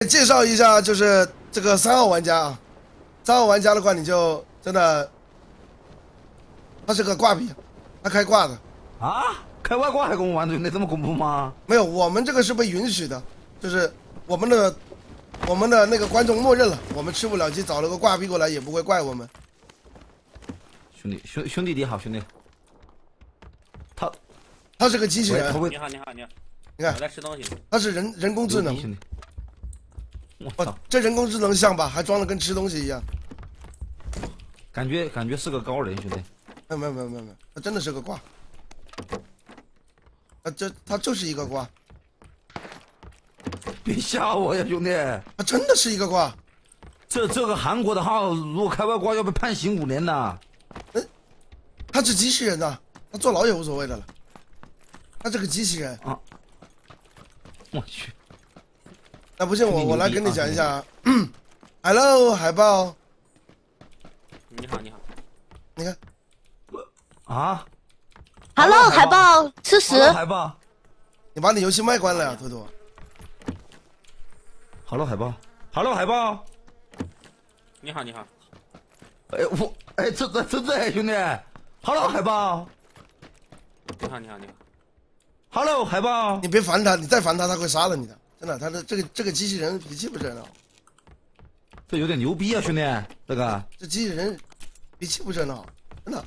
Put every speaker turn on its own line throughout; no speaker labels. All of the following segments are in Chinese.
介绍一下，就是这个3号玩家啊，3号玩家的话，你就真的，他是个挂逼，他开挂的
啊，开外挂还跟我玩的那这么恐怖吗？
没有，我们这个是被允许的，就是我们的那个观众默认了，我们吃不了鸡，找了个挂逼过来也不会怪我们。
兄弟你好，兄弟，
他是个机器人。
你好，你好，你好。
你看，
我在吃东西。
他是人工智能。
我操，
这人工智能像吧？还装的跟吃东西一样。
感觉是个高人，兄弟。
没有，他真的是个挂。他就是一个挂。
别吓我呀，兄弟！
他真的是一个挂。
这个韩国的号，如果开外挂要被判刑5年的。
他是机器人呐，他坐牢也无所谓的了。他这个机器人
啊！我去。
那不信我来跟你讲一下。Hello， 海豹。
你好，你好。
你看。
啊
！Hello， 海豹，吃屎！
海豹，
你把你游戏麦关了呀，图图。
Hello， 海豹。Hello， 海豹。
你好，你好。
这兄弟。Hello， 海豹。
你好，你好，你好。
Hello， 海豹。
你别烦他，你再烦他，他会杀了你的。真的，他的这个机器人脾气不是很好。
这有点牛逼啊，兄弟，这个。
这机器人脾气不是很好，真的。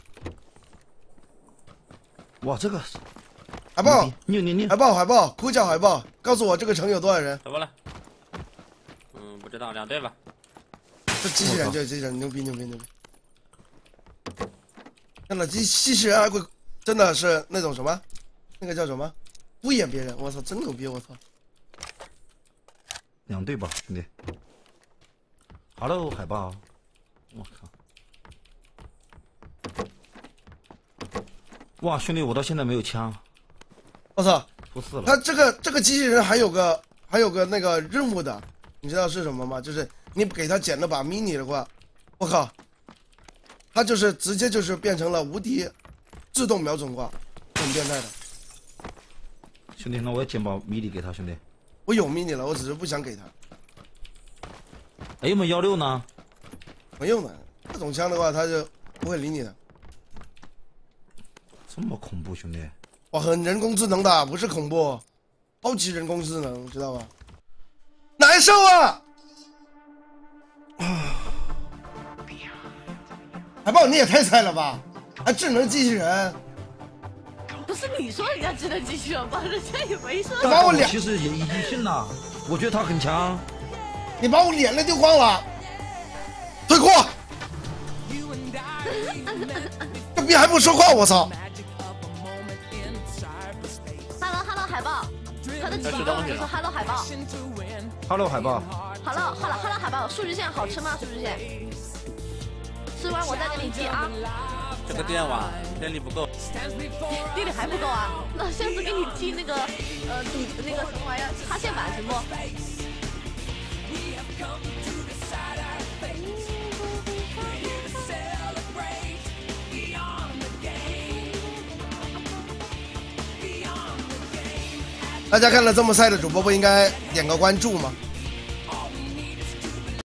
哇，这个。
海豹，
你。
海豹，哭叫海豹，告诉我这个城有多少人？
怎么了？不知道，2队吧。
这机器人，牛逼！真的，机器人还会真的是那种什么，那个叫什么，敷衍别人。我操，真牛逼！我操。
2队吧，兄弟。Hello， 海豹。我靠！哇，兄弟，我到现在没有枪。
我操！
出事了。
他这个机器人还有个那个任务的，你知道是什么吗？就是你给他捡了把 mini 的话，我靠，他就是直接就是变成了无敌自动瞄准挂，很变态的。
兄弟，那我要捡把 mini 给他，兄弟。
我有 mini 了，我只是不想给他。
M16呢？
没用的，这种枪的话，他就不会理你的。
这么恐怖，兄弟！
哇，很人工智能的，不是恐怖，超级人工智能，知道吧？难受啊！海豹，你也太菜了吧！还智能机器人？
不是你说人家智能机器人吧？人家也没说。
把我脸，
其实也已经信了，我觉得他很强。
你把我脸都丢光了，退货！这逼还不说话，我操
！Hello， 海豹，他的启动就说 Hello， 海豹。
Hello， 海豹。
Hello， 海豹，数据线好吃吗？数据线。吃完我再给你寄啊。
这个电网电力不够。
电力还不够啊？那下次给你寄那个那个什么玩意儿插线板行不？
大家看了这么菜的主播，不应该点个关注吗？